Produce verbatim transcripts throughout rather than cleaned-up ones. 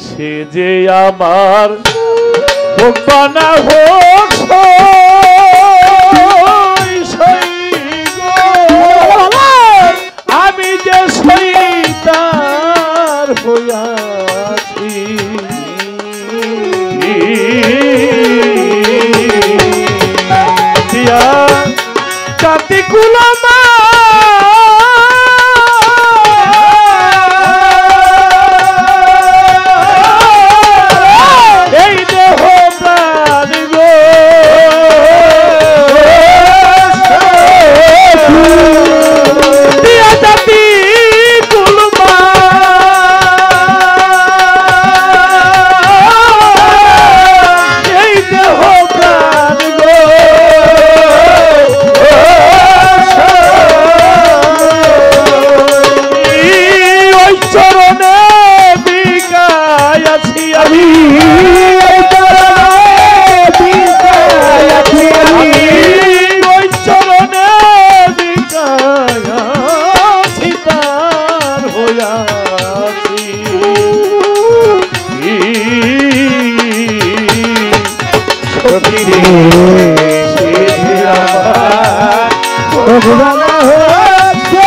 সে যে আমার হোক বা না হোক সই সই গো, আমি যে সইতার হইয়াছি দিয়া জাতি কুলমা এই দেহ প্রাণ গো দিয়া জাতি কুলমা এই দেহ প্রাণ গো ওই চরণে বিকায়াছি আমি ওই চরণে বিকায়াছি তার হইয়াছি সখীরে সে আমার ভগবান হচ্ছে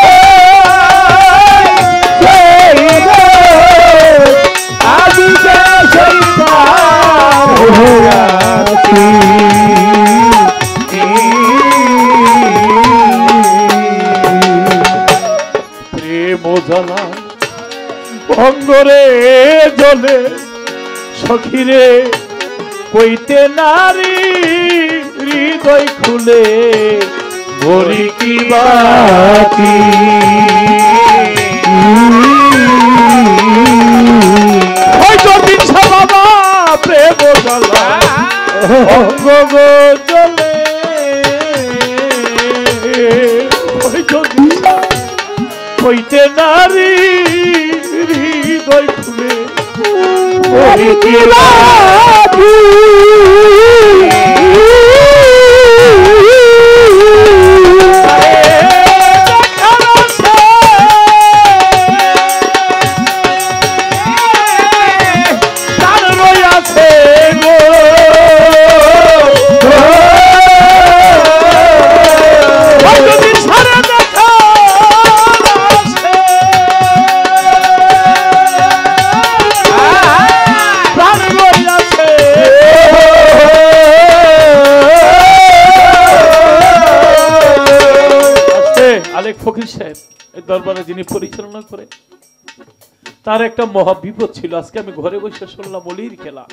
আমি যে সইতার হইয়াছি প্রেম জ্বালা অঙ্গরে জ্বলে সখীরে কইতে নারী হৃদয় খুলে ভরি কি বাতি হয়তো দিনসা বাবা প্রেম জ্বালা অঙ্গ গো জ্বলে হয়তো দিনসা কইতে নারী হৃদয় খুলে ভরি কি বাতি ফকির সাহেব এই দরবারে যিনি পরিচালনা করে তার একটা মহা বিপদ ছিল। আজকে আমি ঘরে বসে শুনলাম অলির খেলা।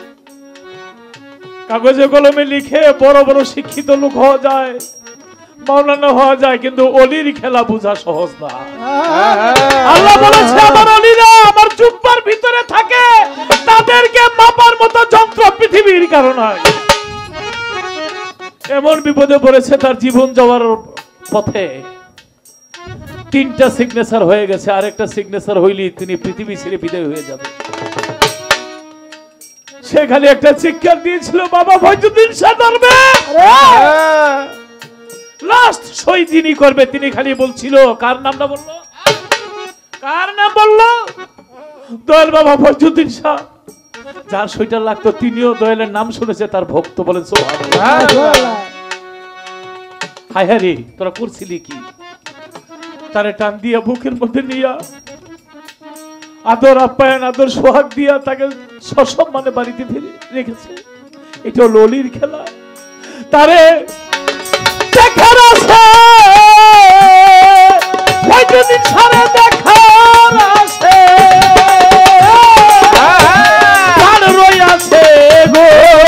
কাগজে কলমে লিখে বড় বড় শিক্ষিত লোক হওয়া যায়, মাওলানা হওয়া যায়, কিন্তু অলির খেলা বোঝা সহজ না। আল্লাহ বলেছে আমার অলিরা আমার জুব্বার ভিতরে থাকে, তাদেরকে মাপার মতো যন্ত্র পৃথিবীর কারণ হয়। এমন বিপদে পড়েছে তার জীবন যাওয়ার পথে। তিনটা সিগনেচার হয়ে গেছে, আরেকটা সিগনেচার হইলি তিনি পৃথিবী ছেড়ে বিদায় হয়ে যাবে। সে খালি একটা চিৎকার দিয়েছিল, বাবা ফজলুদ্দিন শাহ ধরবে, লাস্ট সই তিনি করবে। তিনি খালি বলছিল, কার নামটা বললো, কার নাম বললো, দয়াল বাবা ফজলুদ্দিন শাহ। যার সইটা লাগতো তিনিও দয়ালের নাম শুনেছে, তার ভক্ত। বলেন সুবহানাল্লাহ। হায় হায় রে, তোরা করছিলি কি? তারে টান দিয়া বুকের মধ্যে নিয়া আদর আপ্যায়ন আদর সোহাগ দিয়া তাকে সসম্মানে বাড়িতে ফিরে রেখেছে। এটা হলো অলির খেলা। তারে দেখার আছে, কয়দিন সারে দেখার আছে, তার রই আছে গো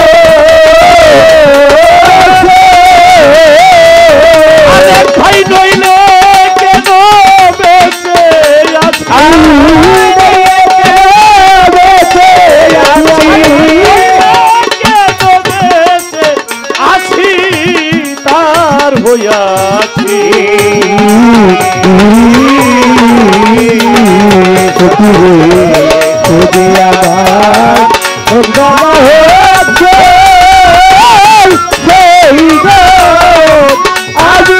আরে ভাই নইলে কেন বেঁচে আছি, হইয়াছি আজি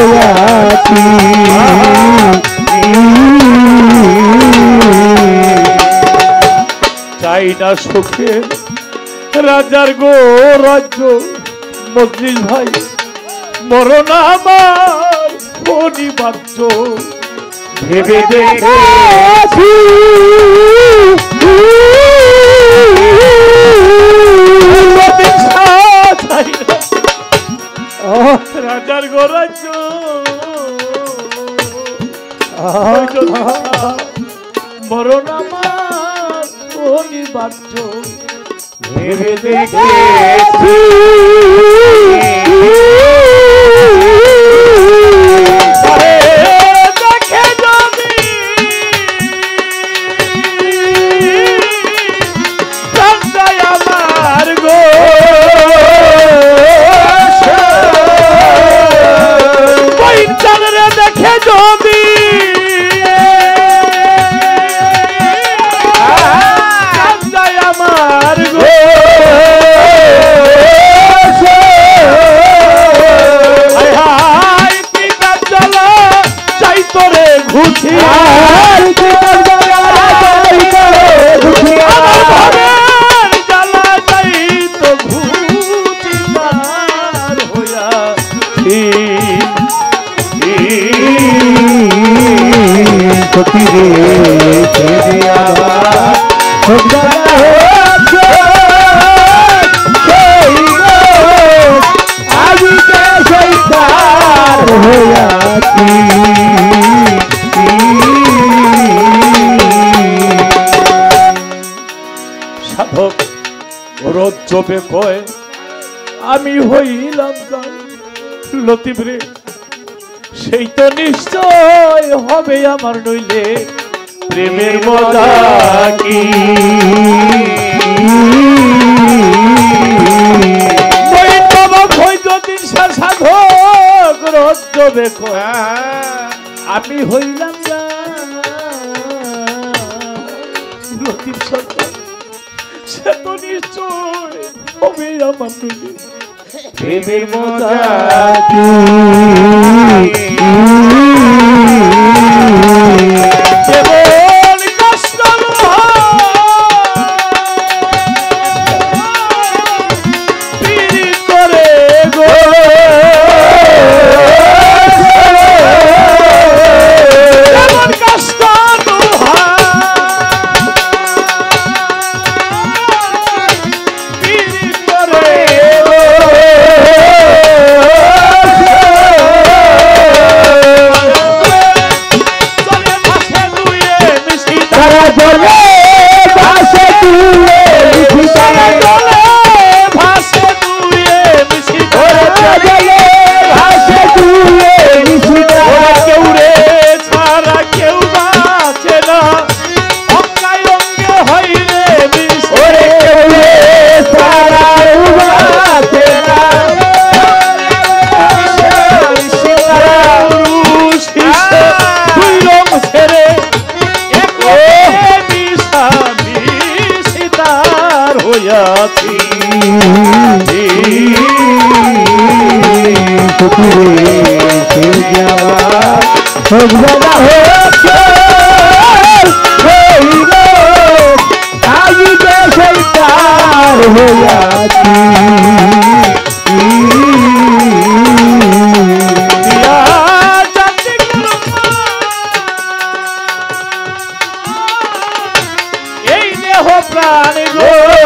হইয়াছি পাই না সুখে রাজার গো রাজ্য মজলিস ভাই মরণ আমার অনিবার্য ভেবে দেখেছি রাজার গো রাজ্য মরণ আমার অনিবার্য ভেবে দেখেছি দেখে যদি সঞ্জয় আমার গো দেখে যদি আমার গো চাই তোরে ঘুষি জ্বালা চাই তো ঘুষি হইয়া সতী রে সাধক রোদ চোপে কয় আমি হইলাম লতিফ রে সেই তো নিশ্চয় হবে আমার নইলে প্রেমের মজা কি সাধক রোদ চোপে কয় আমি হইলাম লতিফ সরকার সে তো নিশ্চয় হবে আমার নইলে প্রেমের মজা কেবল কষ্ট পীড়িত করে গো কেমন কষ্ট পীড়িত করে হইয়াছি এই দেহ প্রাণ গো